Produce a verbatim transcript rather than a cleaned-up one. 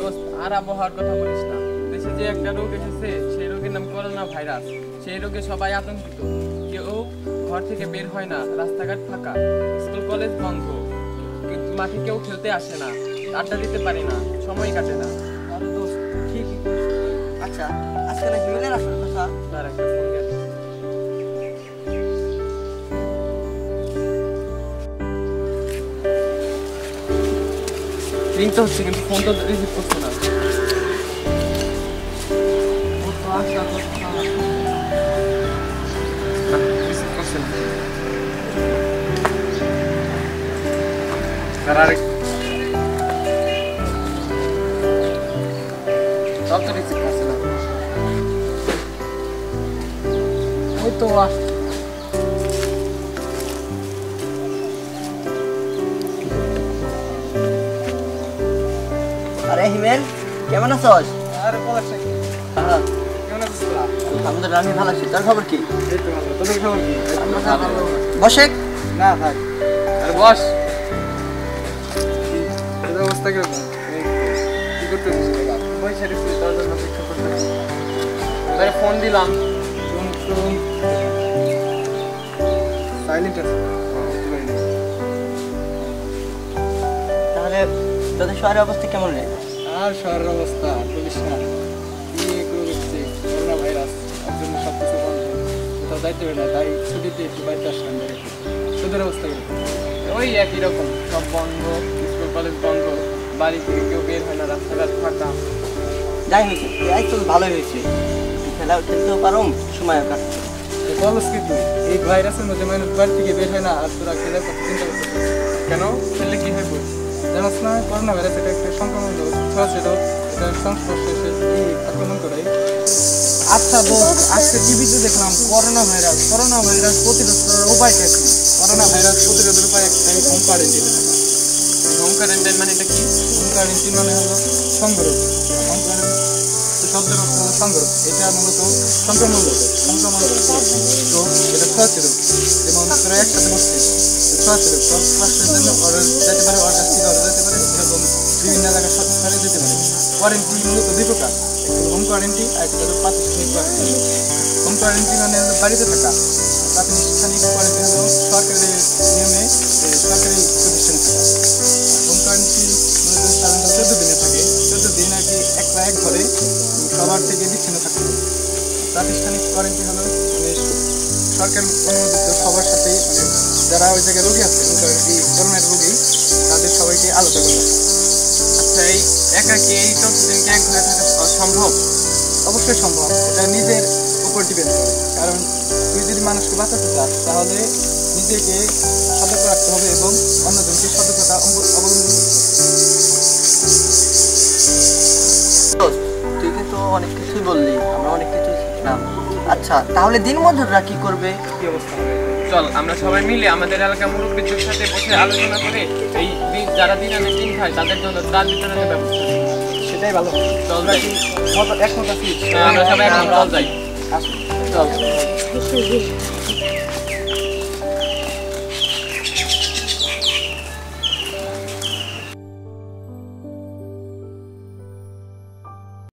দোস্ত আর আবহাওয়ার কথা বলিস না। দেশে যে একটা রোগ এসেছে সেই রোগের নাম করোনা ভাইরাস। সেই রোগে সবাই আতঙ্কিত, কেউ ঘর থেকে বের হয় না, রাস্তাঘাট ফাঁকা, স্কুল কলেজ বন্ধ, কিন্তু মাঠে কেউ খেলতে আসে না, আড্ডা দিতে পারি না, সময় কাটে না। আরে দোস্ত ঠিকই। আচ্ছা আজকে না হিমেলের আসার কথা, তার একটা ফোন গেল। রিং তো হচ্ছে কিন্তু ফোন তো রিসিভ করছে না। ও তো আসার কথা। রিসিভ করছে না। আর আরেক সব তো রিসিভ করছে না। ওই তো আস আরে হিমেল কেমন আছস? আরে পলাশ নাকি? হ্যাঁ কেমন আছিস তোরা? আলহামদুলিল্লাহ আমি ভালো আছি। তোর খবর কি? এই তো ভালো। তোদের খবর কি? বসেক না থাক। আরে বস। তোদের অবস্থা কিরকম? কি করতেছিস তোরা? বসে রেখেছি, তোর জন্য অপেক্ষা করতেছি। তোরে ফোন দিলাম, ফোন ফোন সাইলেন্ট আছে। তাহলে তোদের শহরের অবস্থা কেমন রে? আর শহরের অবস্থা বলিস না, কি রোগ হচ্ছে, করোনা ভাইরাস, তার জন্য সব কিছু বন্ধ, কোথাও যাইতে হবে না, তাই ছুটিতে একটু বাড়িতে আসলাম বেড়ে। তোদের অবস্থা কি? ওই একই রকম, সব বন্ধ, স্কুল কলেজ বন্ধ, বাড়ি থেকে কেউ বের হয় না, রাস্তাঘাট ফাঁকা। যাই হয়েছে এই তো ভালোই হয়েছে, খেলা খেলতেও পারো, সময় কাটছে। বলস কি তুই, এই ভাইরাসের মধ্যে মানুষ বাড়ি থেকে বের হয় না, আর তোরা খেলার কথা চিন্তা করতে কেন? খেললে কি হয় বলছিস? জানাস না করোনা ভাইরাস এটা একটা সংক্রমণ রোগ, ছড়াছড়ি রোগ, এটা সংস্পর্শে এসে আক্রমণ করে। আচ্ছা দোস্ত, আজকে টিভিতে দেখলাম করোনা ভাইরাস করোনা ভাইরাস প্রতিরোধ করার উপায়টা কি? করোনা ভাইরাস প্রতিরোধের উপায় একটাই, হোম কোয়ারেন্টাইন। হোম কোয়ারেন্টাইন মানে এটা কি? হোম কোয়ারেন্টাইন মানে হলো সংগ্রহ। হোম কোয়ারেন্টাইন শব্দের অর্থ হলো সংগ্রহ। এটা মূলত সংক্রমণ রোগ, সংক্রমণ রোগ তো এটা ছড়াচ্ছে রোগ। যেমন তোরা একসাথে বসছিস, ছড়াচ্ছে রোগ, শ্বাসের জন্য অর্ডার যেতে পারে, ওর কাছ থেকে অর্ডার যেতে পারে, এরকম বিভিন্ন এলাকায় ছড়িয়ে যেতে পারে। কোয়ারেন্টাইন মূলত দুই প্রকার, একটা হোম কোয়ারেন্টাইন আর একটা হলো প্রাতিষ্ঠানিক কোয়ারেন্টাইন। হোম কোয়ারেন্টাইন মানে হলো বাড়িতে থাকা, প্রাতিষ্ঠানিক কোয়ারেন্টাইন হলো সরকারি নিয়মে সরকারি প্রতিষ্ঠানে থাকা। হোম কোয়ারেন্টাইন সাধারণত চোদ্দ দিনে থাকে, চোদ্দ দিন আর কি একলা এক ঘরে সবার থেকে বিচ্ছিন্ন থাকতে হবে। প্রাতিষ্ঠানিক কোয়ারেন্টাইন হলো সরকার অনুমোদিত সবার সাথেই, মানে যারা ওই জায়গায় রোগী আছে এই করোনার রোগী তাদের সবাইকে আলাদা করবে। আচ্ছা, এই একা কি এই চোদ্দ দিনকে এক ঘরে থাকা সম্ভব? অবশ্যই সম্ভব, এটা নিজের উপর ডিপেন্ড করে। কারণ তুই যদি মানুষকে বাঁচাতে চাস তাহলে নিজেকে সতর্ক রাখতে হবে এবং অন্যজনকে সতর্কতা অবলম্বন করতে হবে। তুই কিন্তু অনেক কিছুই বললি, আমরা অনেক কিছুই শিখলাম। আচ্ছা তাহলে দিনমজুররা কি করবে? কি অবস্থা হবে? চল আমরা সবাই মিলে আমাদের এলাকার মুরব্বীদের সাথে বসে আলোচনা করে এই দিন যারা দিন আনে দিন খায় তাদের জন্য তার বিতরণের ব্যবস্থা করি। সেটাই ভালো। চল যাই, একমত আছি। আমরা সবাই এখন চল যাই। আসুন চল।